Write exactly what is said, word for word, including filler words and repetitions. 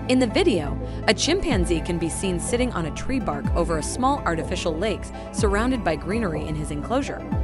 In the video, a chimpanzee can be seen sitting on a tree bark over a small artificial lake surrounded by greenery in his enclosure.